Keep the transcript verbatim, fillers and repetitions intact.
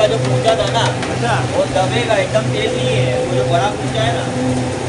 का जो पूछा था ना, अच्छा वो दबेगा एकदम, तेल नहीं है वो जो बड़ा पूछा है ना।